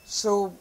So,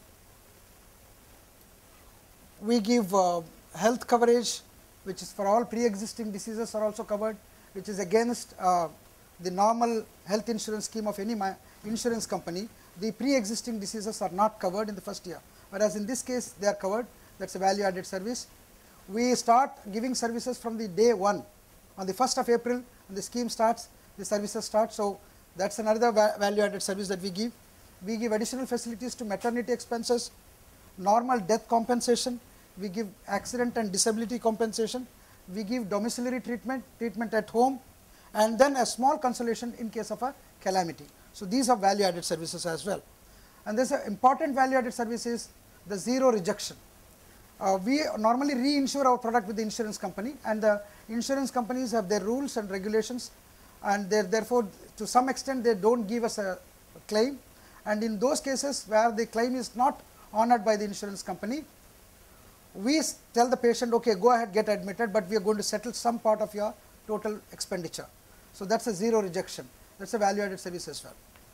we give health coverage, which is for all pre-existing diseases are also covered, which is against the normal health insurance scheme of any insurance company. The pre-existing diseases are not covered in the first year, whereas in this case they are covered. That is a value added service. We start giving services from the day 1. On the 1st of April, when the scheme starts, the services start. So, that is another value added service that we give. We give additional facilities to maternity expenses, normal death compensation, we give accident and disability compensation, we give domiciliary treatment, treatment at home, and then a small consolation in case of a calamity. So, these are value added services as well. And there is an important value added service is the zero rejection. We normally reinsure our product with the insurance company, and the insurance companies have their rules and regulations, and therefore, to some extent they do not give us a claim, and in those cases where the claim is not honored by the insurance company, we tell the patient, okay, go ahead, get admitted, but we are going to settle some part of your total expenditure. So, that is a zero rejection, that is a value added service as well.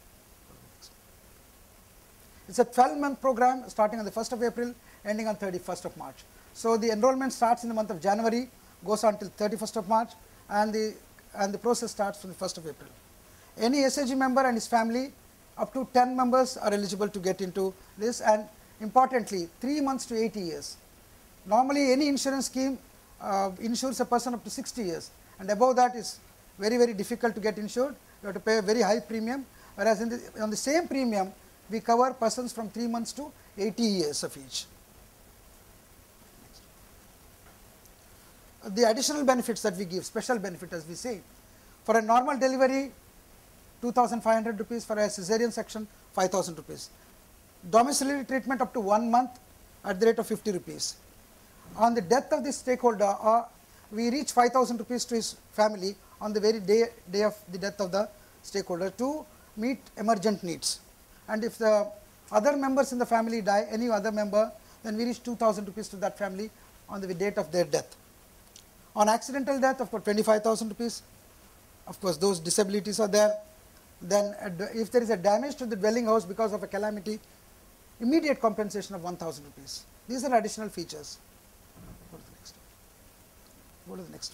It is a 12-month program starting on the 1st of April, ending on 31st of March. So, the enrollment starts in the month of January, goes on till 31st of March, and the process starts from the 1st of April. Any SAG member and his family, up to 10 members are eligible to get into this, and importantly 3 months to 80 years. Normally any insurance scheme insures a person up to 60 years, and above that is very, very difficult to get insured. You have to pay a very high premium, whereas on the same premium we cover persons from 3 months to 80 years of age. The additional benefits that we give, special benefit as we say, for a normal delivery 2,500 rupees, for a cesarean section 5,000 rupees. Domiciliary treatment up to 1 month at the rate of 50 rupees. On the death of the stakeholder, we reach 5,000 rupees to his family on the very day of the death of the stakeholder to meet emergent needs. And if the other members in the family die, any other member, then we reach 2,000 rupees to that family on the date of their death. On accidental death, of course, 25,000 rupees. Of course, those disabilities are there. Then if there is a damage to the dwelling house because of a calamity, immediate compensation of 1,000 rupees. These are additional features. Go to the next one. Go to the next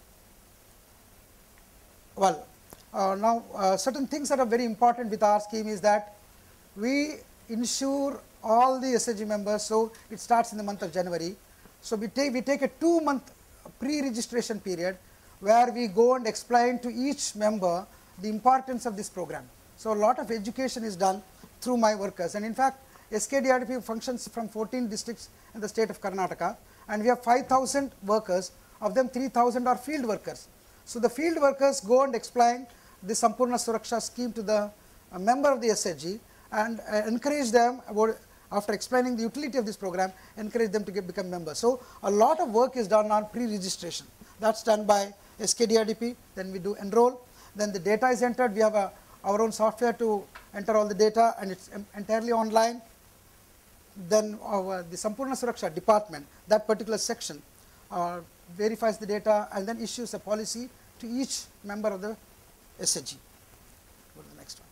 one. Well, now certain things that are very important with our scheme is that we insure all the SAG members. So, it starts in the month of January. So, we take a 2-month pre-registration period where we go and explain to each member the importance of this program. So, a lot of education is done through my workers, and in fact, SKDRDP functions from 14 districts in the state of Karnataka, and we have 5,000 workers, of them 3,000 are field workers. So, the field workers go and explain the Sampurna Suraksha scheme to the member of the SAG and encourage them about, after explaining the utility of this program, encourage them to become members. So, a lot of work is done on pre-registration. That is done by SKDRDP, then we do enroll, then the data is entered. We have our own software to enter all the data, and it is entirely online. Then the Sampurna Suraksha department, that particular section verifies the data and then issues a policy to each member of the SAG. Go to the next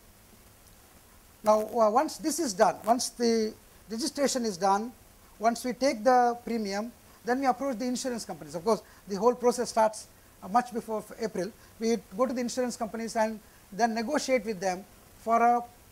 one. Now, once this is done, once the registration is done, once we take the premium, then we approach the insurance companies. Of course, the whole process starts much before April. We go to the insurance companies and then negotiate with them for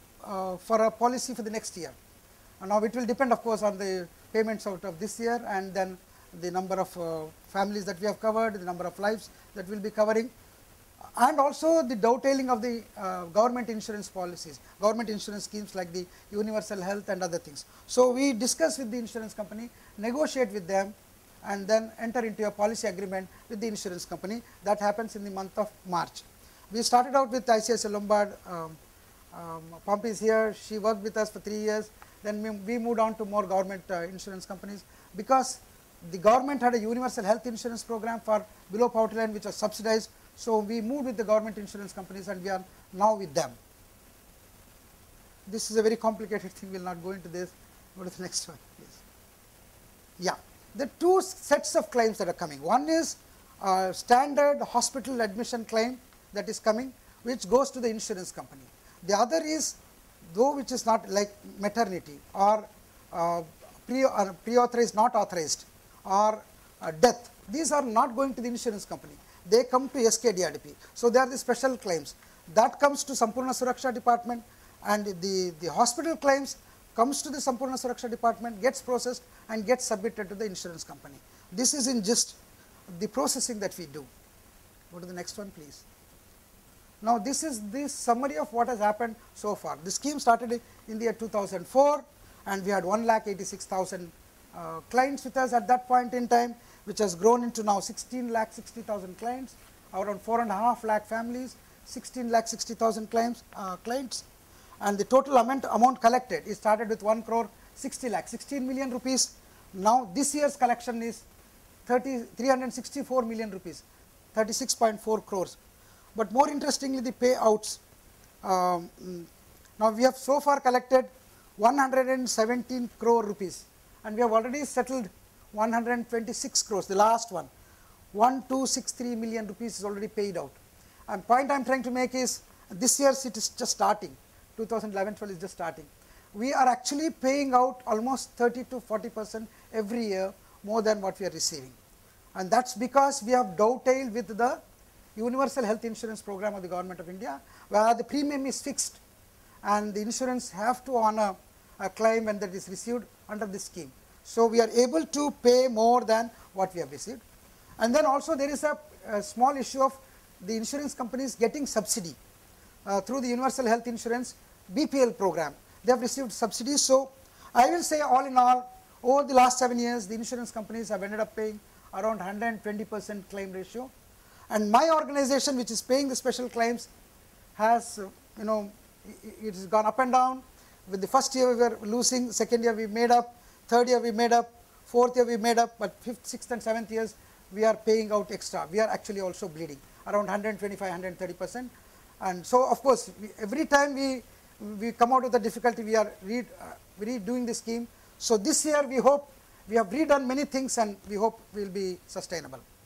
a policy for the next year. And now, it will depend, of course, on the payments out of this year, and then the number of families that we have covered, the number of lives that we will be covering, and also the dovetailing of the government insurance policies, government insurance schemes like the universal health and other things. So, we discuss with the insurance company, negotiate with them, and then enter into a policy agreement with the insurance company. That happens in the month of March. We started out with ICICI Lombard. Pompey is here. She worked with us for 3 years. Then we moved on to more government insurance companies, because the government had a universal health insurance program for below poverty line, which was subsidized. So, we moved with the government insurance companies, and we are now with them. This is a very complicated thing. We will not go into this. Go to the next one, please. Yeah, the 2 sets of claims that are coming. One is standard hospital admission claim that is coming, which goes to the insurance company. The other is though which is not like maternity or pre-authorized, not authorized, or death, these are not going to the insurance company. They come to SKDRDP. So, they are the special claims. That comes to Sampurna Suraksha department, and the hospital claims comes to the Sampurna Suraksha department, gets processed and gets submitted to the insurance company. This is in just the processing that we do. Go to the next one, please. Now, this is the summary of what has happened so far. The scheme started in the year 2004, and we had 1,86,000 clients with us at that point in time, which has grown into now 16,60,000 clients, around 4.5 lakh families, 16,60,000 clients, and the total amount collected is started with 1 crore 60 lakh, 16 million rupees. Now, this year's collection is 364 million rupees, 36.4 crores. But more interestingly, the payouts. Now, we have so far collected 117 crore rupees, and we have already settled 126 crores, the last one. 1263 million rupees is already paid out. And point I am trying to make is, this year it is just starting, 2011-12 is just starting. We are actually paying out almost 30 to 40% every year more than what we are receiving. And that is because we have dovetailed with the universal health insurance program of the government of India, where the premium is fixed and the insurance have to honor a claim when that is received under this scheme. So, we are able to pay more than what we have received. And then also there is a small issue of the insurance companies getting subsidy through the universal health insurance BPL program. They have received subsidies. So, I will say all in all, over the last 7 years, the insurance companies have ended up paying around 120% claim ratio. And my organization, which is paying the special claims, has it has gone up and down. With the first year we were losing, second year we made up, third year we made up, fourth year we made up, but fifth, sixth and seventh years we are paying out extra. We are actually also bleeding around 125, 130%. And so, of course, every time we come out with a difficulty, we are redoing the scheme. So, this year we hope, we have redone many things and we hope we will be sustainable.